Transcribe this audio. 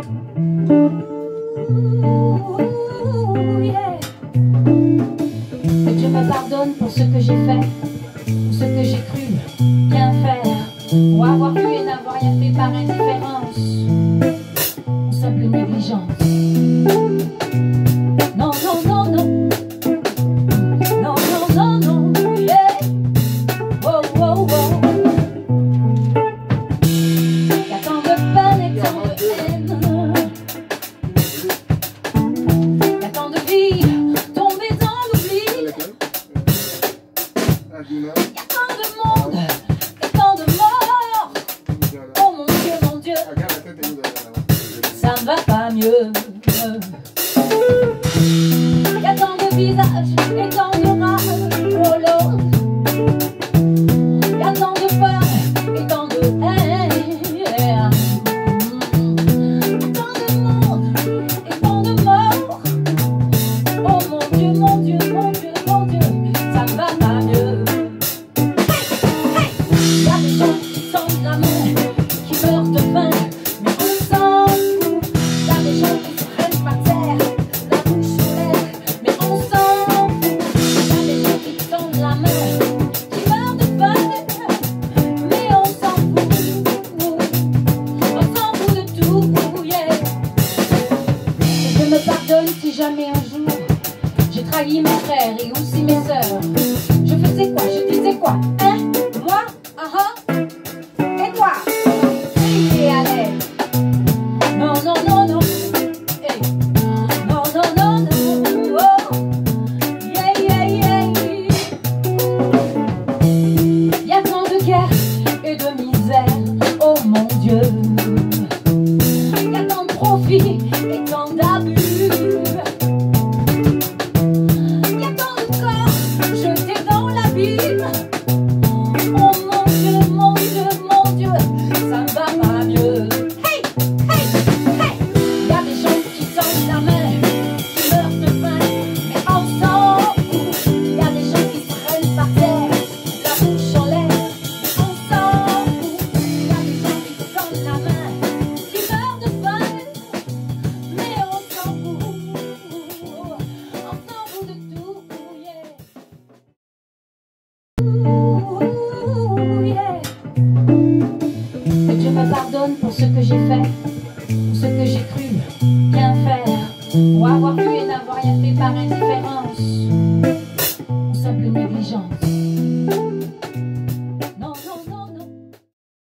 Yeah. Que Dieu me pardonne pour ce que j'ai fait, pour ce que j'ai cru bien faire, ou avoir pu et n'avoir rien fait par indifférence, ou simple négligence. Non, non, non, non. Non, non, non, non. Yeah. Wow, wow, wow. Y'a tant de peine et tant de haine. Y'a tant de vie tombée dans l'oubli. Y'a tant de monde et tant de morts. Oh mon Dieu, ça ne va pas mieux. Y'a tant de visages et tant de rage. Oh Lord. Y'a tant de peur et tant de haine. Tant de monde et tant de morts. Oh mon Dieu, mon Dieu, mon Dieu, mon Dieu, ça ne va pas mieux. Hey, hey. Y'a des gens qui tendent la main, qui meurent de faim, mais on s'en fout. Y'a des gens qui se prennent par terre, la bouche ouverte, mais on s'en fout. Y'a des gens qui tendent la main, qui meurent de faim, mais on s'en fout. On s'en fout de tout, yeah. Que Dieu me pardonne si jamais un jour j'ai trahi mes frères et aussi mes sœurs. Je faisais quoi? Je disais quoi? Hein? Moi? Et toi? Criez à l'aide. Non, non, non, non. Hey. Non, non, non, non. Oh. Yeah, yeah, yeah. Y'a tant de guerre et de misère. Oh mon Dieu. Y'a tant de profit et tant d'abus. Y'a tant de corps jetés dans l'abîme.